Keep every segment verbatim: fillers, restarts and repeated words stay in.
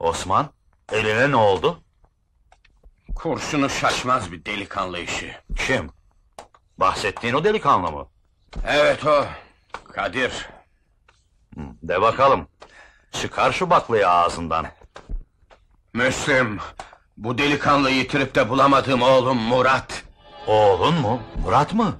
Osman, eline ne oldu? Kurşunu şaşmaz bir delikanlı işi. Kim? Bahsettiğin o delikanlı mı? Evet o, Kadir. De bakalım, çıkar şu baklayı ağzından. Müslüm, bu delikanlıyı yitirip de bulamadığım oğlum Murat. Oğlun mu? Murat mı?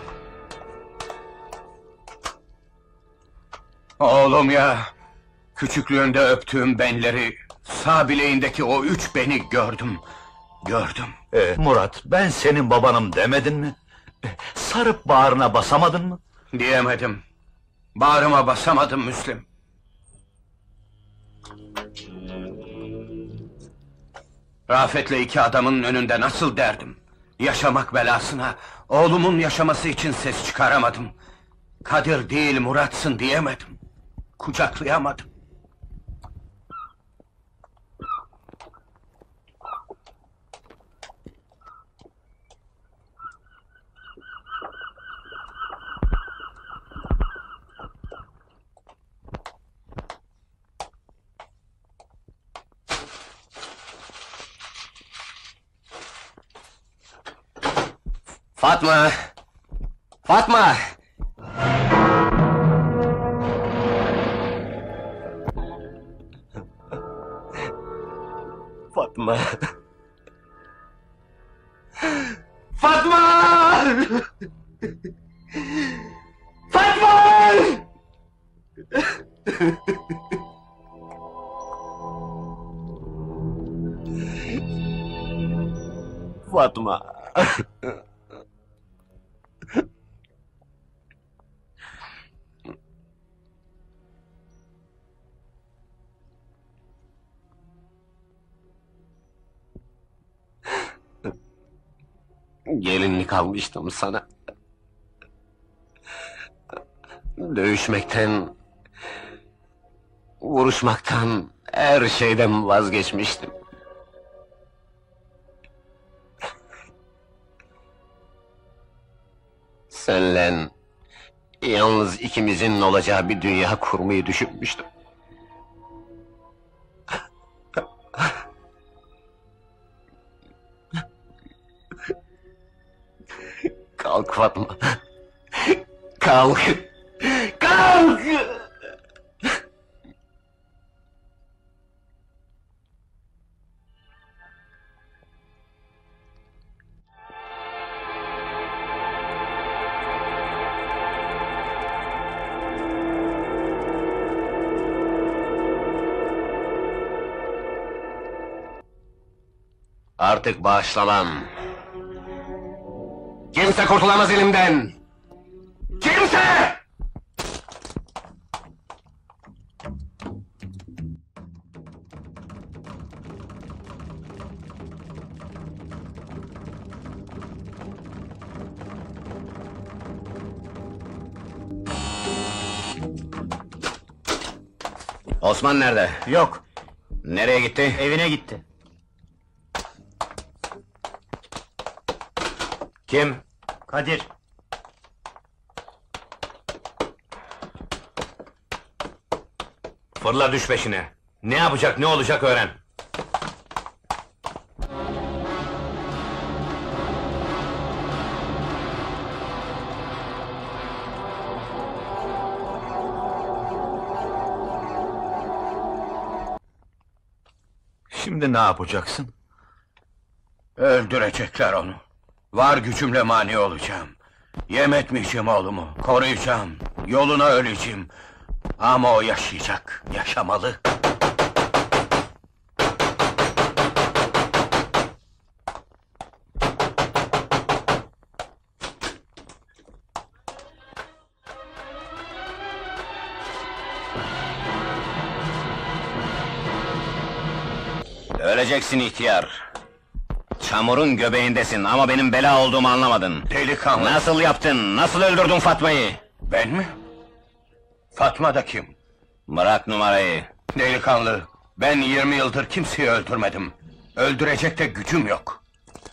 Oğlum ya, küçüklüğünde öptüğüm benleri, sağ bileğindeki o üç beni gördüm, gördüm. Ee, Murat, ben senin babanım demedin mi? Sarıp bağrına basamadın mı? Diyemedim, bağrıma basamadım Müslüm. Rafet'le iki adamın önünde nasıl derdim? Yaşamak belasına, oğlumun yaşaması için ses çıkaramadım. Kadir değil Murat'sın diyemedim. Kucaklayamadım. Fatma! Fatma! Fatma! Fatma! Fatma! Fatma! Gelinlik almıştım sana. Dövüşmekten, vuruşmaktan, her şeyden vazgeçmiştim. Senle yalnız ikimizin olacağı bir dünya kurmayı düşünmüştüm. Kalk Fatma! Kalk! Kalk! Artık bağışlamam. Kimse kurtulamaz elimden! Kimse! Osman nerede? Yok, Nereye gitti? evine gitti. Kim? Kadir. Fırla düş peşine. Ne yapacak, ne olacak öğren. Şimdi ne yapacaksın? Öldürecekler onu. Var gücümle mani olacağım. Yem etmeyeceğim oğlumu, koruyacağım. Yoluna öleceğim. Ama o yaşayacak, yaşamalı. Öleceksin ihtiyar. Çamurun göbeğindesin ama benim bela olduğumu anlamadın. Delikanlı. Nasıl yaptın, nasıl öldürdün Fatma'yı? Ben mi? Fatma da kim? Bırak numarayı. Delikanlı, ben yirmi yıldır kimseyi öldürmedim. Öldürecek de gücüm yok.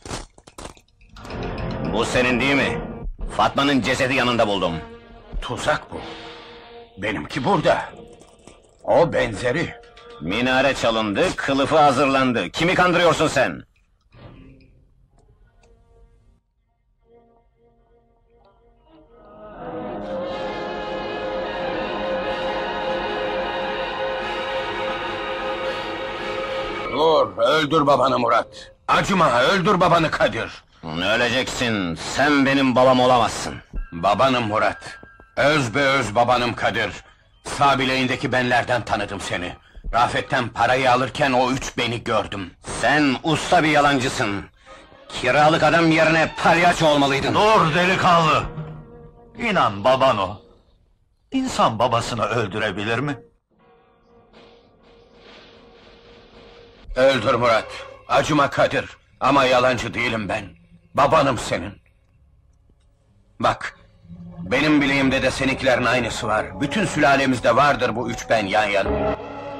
Bu senin değil mi? Fatma'nın cesedi yanında buldum. Tuzak bu. Benimki burada. O benzeri. Minare çalındı, kılıfı hazırlandı. Kimi kandırıyorsun sen? Dur, öldür babanı Murat. Acıma, öldür babanı Kadir. Öleceksin, sen benim babam olamazsın. Babanım Murat. Öz be öz babanım Kadir. Sağ bileğindeki benlerden tanıdım seni. Rafet'ten parayı alırken o üç beni gördüm. Sen usta bir yalancısın. Kiralık adam yerine palyaço olmalıydın. Dur delikanlı! İnan baban o. İnsan babasını öldürebilir mi? Öldür Murat. Acıma Kadir. Ama yalancı değilim ben. Babanım senin. Bak, benim bileğimde de seninkilerin aynısı var. Bütün sülalemizde vardır bu üç ben yan yana.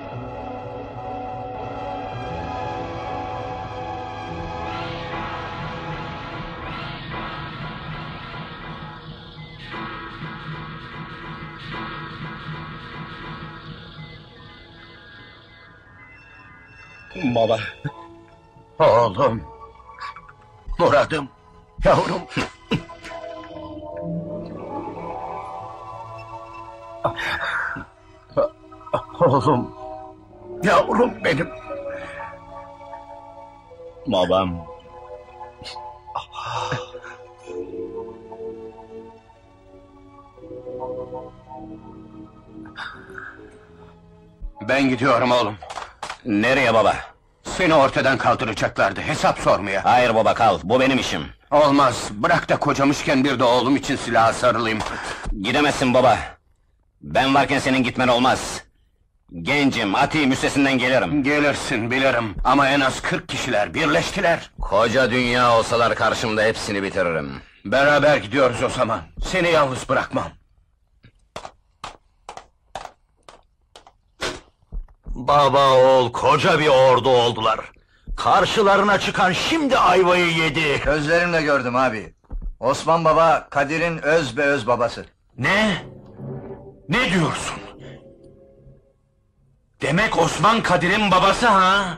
Baba. Oğlum. Murat'ım. Yavrum. Oğlum. Yavrum benim. Babam. Ben gidiyorum oğlum. Nereye baba? Seni ortadan kaldıracaklardı, hesap sormaya. Hayır baba, kal, bu benim işim. Olmaz, bırak da kocamışken bir de oğlum için silaha sarılayım. Gidemezsin baba. Ben varken senin gitmen olmaz. Gencim, atayım, üstesinden gelirim. Gelirsin bilirim ama en az kırk kişiler birleştiler. Koca dünya olsalar karşımda hepsini bitiririm. Beraber gidiyoruz o zaman. Seni yalnız bırakmam. Baba oğul koca bir ordu oldular. Karşılarına çıkan şimdi ayvayı yedi. Gözlerimle gördüm abi. Osman Baba, Kadir'in öz be öz babası. Ne? Ne diyorsun? Demek Osman Kadir'in babası ha?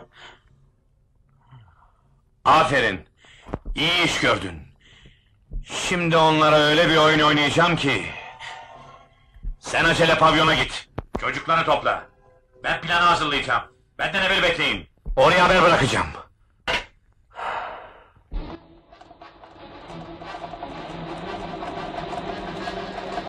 Aferin. İyi iş gördün. Şimdi onlara öyle bir oyun oynayacağım ki... Sen acele pavyona git. Çocukları topla. Ben planı hazırlayacağım. Benden emir bekleyin. Oraya haber bırakacağım.